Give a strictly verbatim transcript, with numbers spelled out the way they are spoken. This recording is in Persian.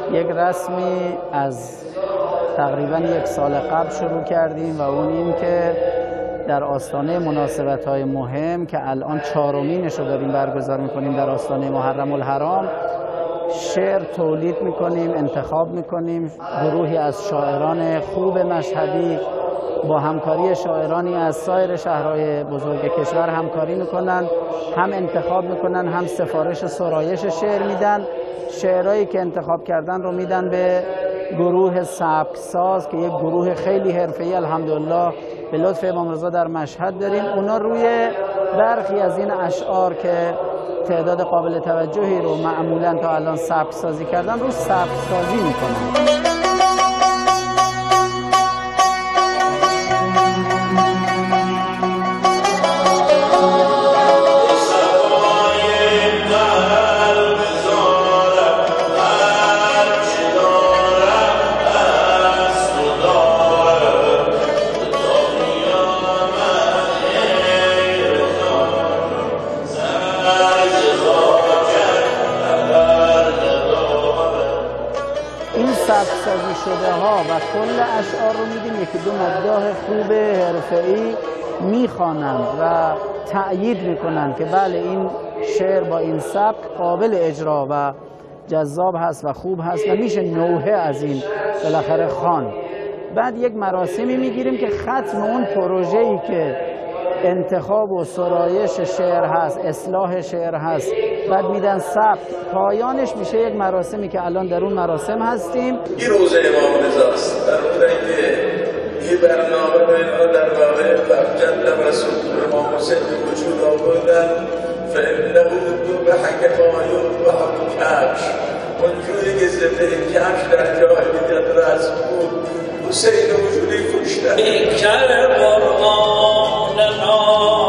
یک رسمی از تقریبا یک سال قبل شروع کردیم و اون این که در آستانه مناسبت‌های مهم که الان چهارمینش رو داریم برگزار می‌کنیم در آستانه محرم الحرام، شعر تولید می‌کنیم، انتخاب می‌کنیم. گروهی از شاعران خوب مشهدی با همکاری شاعرانی از سایر شهرهای بزرگ کشور همکاری می‌کنن، هم انتخاب می‌کنن، هم سفارش سرایش شعر میدن. شعرهایی که انتخاب کردن رو میدن به گروه سبکساز که یک گروه خیلی حرفه‌ای الحمدلله به لطف امام رضا در مشهد داریم. اونا روی برخی از این اشعار که تعداد قابل توجهی رو معمولاً تا الان سبکسازی کردن رو سبکسازی میکنن. سبکسازی شده ها و کل اشعار رو میدیم یکی دو مداح خوب حرفه‌ای میخوانند و تأیید میکنند که بله این شعر با این سبک قابل اجرا و جذاب هست و خوب هست و میشه نوحه از این بالاخره خوان. بعد یک مراسمی میگیریم که ختم اون پروژه‌ای که انتخاب و سرایش شعر هست، اصلاح شعر هست، بعد میدن ثبت، پایانش میشه یک مراسمی که الان در اون مراسم هستیم. این روز امام رضاست، در اون که این برنامه رو در واقع فرجند رسول امام حسین به وجود آوردن فانه دو به حکمایون و حکمش اونجوری که زنده کمش در جای دیگر رسم بود حسین وجودی کشتن.